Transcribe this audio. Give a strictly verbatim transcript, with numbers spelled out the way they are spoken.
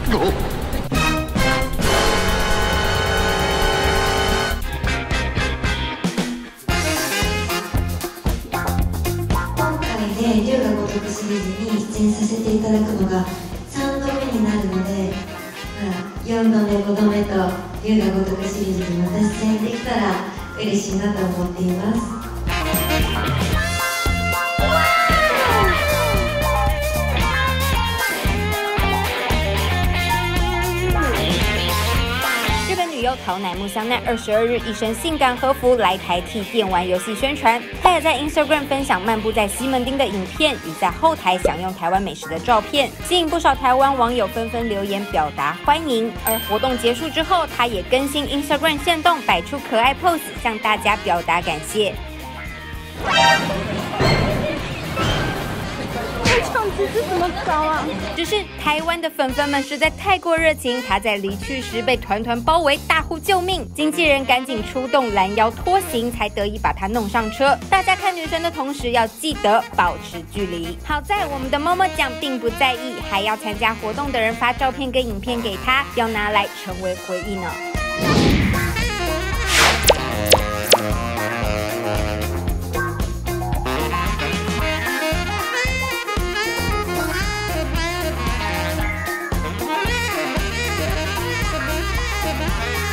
で龍が如くシリーズに出演させていただくのがさんどめになるので、よんどめごどめと龍が如くシリーズにまた出演できたら嬉しいなと思っています。 女优桃乃木香奈二十二日一身性感和服来台替电玩游戏宣传，她也在 Instagram 分享漫步在西门町的影片与在后台享用台湾美食的照片，吸引不少台湾网友纷纷留言表达欢迎。而活动结束之后，她也更新 Instagram 限动，摆出可爱 pose 向大家表达感谢。 这样子是怎么搞啊？ 只是台湾的粉粉们实在太过热情，他在离去时被团团包围，大呼救命，经纪人赶紧出动拦腰拖行，才得以把他弄上车。大家看女神的同时要记得保持距离。好在我们的么么酱并不在意，还要参加活动的人发照片跟影片给他，要拿来成为回忆呢。